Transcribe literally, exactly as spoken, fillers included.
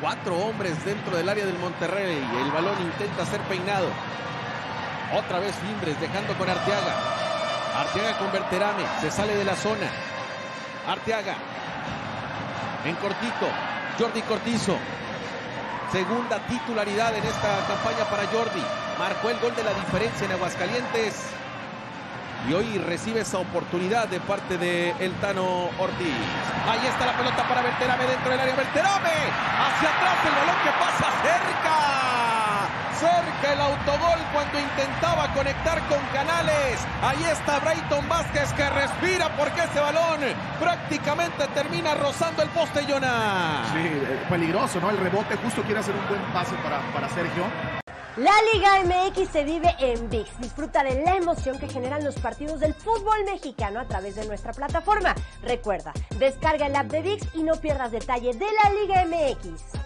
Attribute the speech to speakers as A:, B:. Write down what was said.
A: cuatro hombres dentro del área del Monterrey. El balón intenta ser peinado. Otra vez Fimbres dejando con Arteaga. Arteaga con Berterame. Se sale de la zona. Arteaga. En cortito. Jordi Cortizo. Segunda titularidad en esta campaña para Jordi. Marcó el gol de la diferencia en Aguascalientes. Y hoy recibe esa oportunidad de parte de el Tano Ortiz. Ahí está la pelota para Berterame dentro del área. Berterame. Hacia atrás el balón que pasa cerca. Cerca el autogol cuando intentaba conectar con Canales. Ahí está Brayton Vázquez que respira porque ese balón prácticamente termina rozando el poste, Jonah.
B: Sí, peligroso, ¿no? El rebote justo quiere hacer un buen pase para, para Sergio.
C: La Liga M X se vive en ViX. Disfruta de la emoción que generan los partidos del fútbol mexicano a través de nuestra plataforma. Recuerda, descarga el app de ViX y no pierdas detalle de la Liga M X.